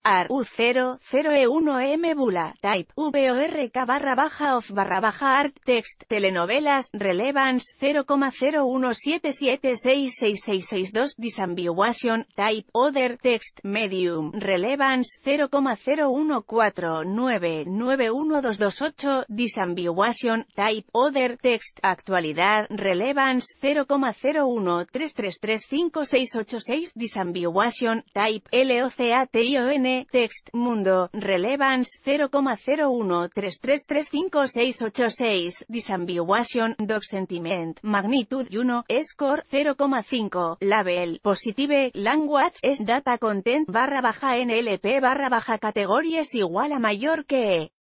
AR U0 0E1M Bula Type VORK /off art text telenovelas relevance 0,0177666662 disambiguation type other text medium relevance 0,0149912228 disambiguation type other text actualidad relevance 0,0133356686 disambiguation type LOCATION text mundo relevance 0,0133356686 disambiguation dog sentiment magnitude 1 score 0,5 label positive language es data content /NLP /categories igual a mayor que